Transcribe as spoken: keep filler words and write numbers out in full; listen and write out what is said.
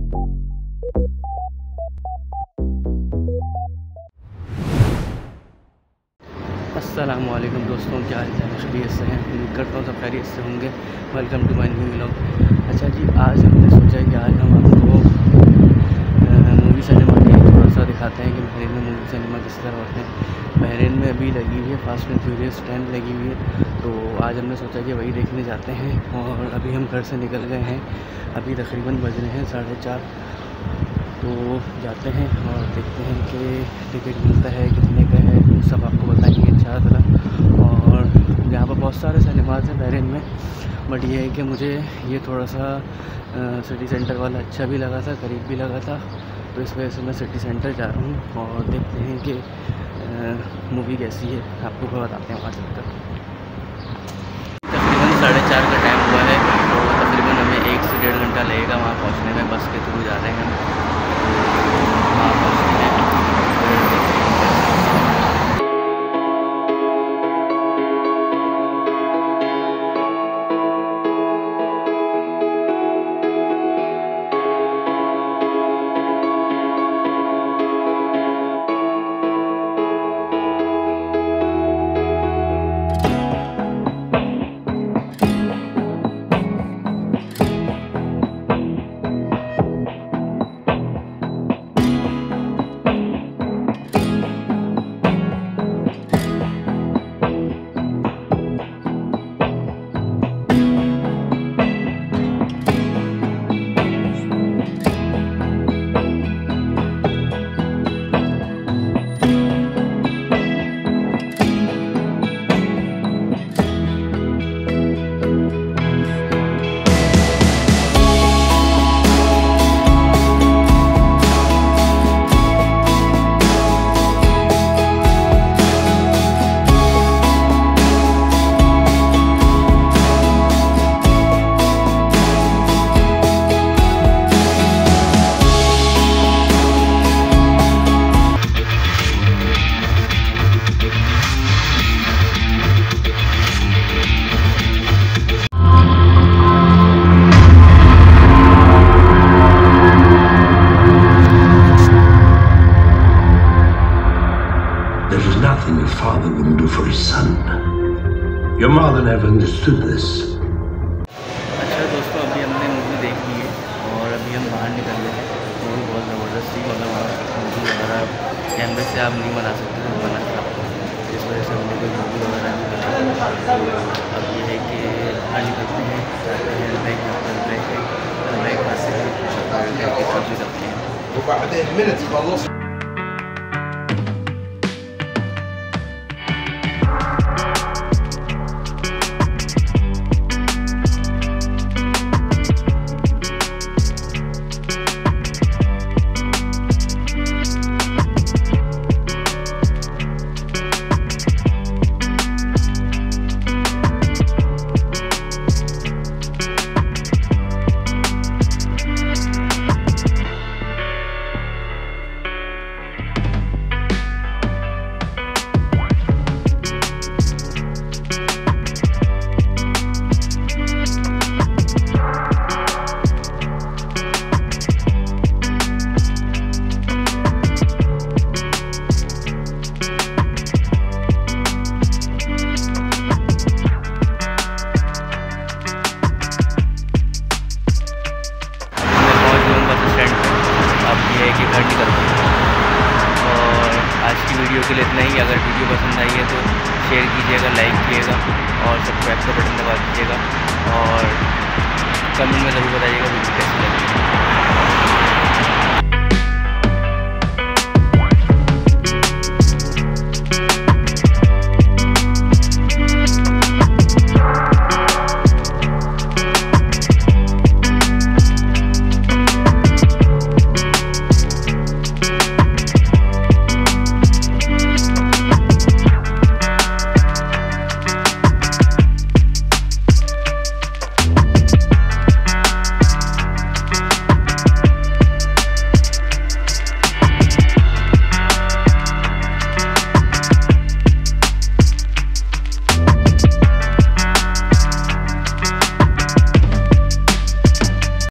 अस्सलामुअलैकुम दोस्तों, क्या हाल चाल? खैरियत से हैं? उम्मीद करता हूँ सब खैरियत से होंगे। Welcome to my new vlog. अच्छा जी, आज हमने सोचा कि आज हम आपको मूवी सिनेमा के थोड़ा सा दिखाते हैं कि बहरीन में मूवी सिनेमा किस तरह होते हैं। बहरीन में अभी लगी हुई है फास्ट एंड फ्यूरियस टेन लगी हुई है, तो आज हमने सोचा कि वही देखने जाते हैं। और अभी हम घर से निकल गए हैं, अभी तकरीबन बज रहे हैं साढ़े चार। तो जाते हैं और देखते हैं कि टिकट मिलता है कितने का है, सब आपको बताएंगे इंशाअल्लाह। और यहाँ पर बहुत सारे सिनेमाज हैं बहरीन में, बट ये है कि मुझे ये थोड़ा सा सिटी सेंटर वाला अच्छा भी लगा था, करीब भी लगा था, तो इस वजह से मैं सिटी सेंटर जा रहा हूँ। और देखते हैं कि मूवी कैसी है, आपको बताते हैं वहाँ चलकर। तकरीबन साढ़े चार का टाइम हुआ है, तो तकरीबन हमें एक से डेढ़ घंटा लगेगा वहाँ पहुँचने में। बस के थ्रू जा रहे हैं हम वहाँ पहुँचने में। Your father wouldn't do for his son. Your mother never understood this. अच्छा दोस्तों, अभी हमने मूवी देख ली है और अभी हम बाहर निकल गए हैं। मूवी बहुत ज़बरदस्त थी, मतलब मूवी वगैरह कैमरे से आप नहीं बना सकते, बना था आपको, इस वजह से हमने कोई मूवी वगैरह नहीं बना। तो अब ये है कि बाहर निकलते हैं, जाते हैं बैग बैग बैग पास से काफ़ी करते हैं। वीडियो के लिए इतना ही। अगर वीडियो पसंद आई है तो शेयर कीजिएगा, लाइक कीजिएगा और सब्सक्राइब का बटन दबा दीजिएगा और कमेंट में ज़रूर बताइएगा वीडियो कैसी लगी।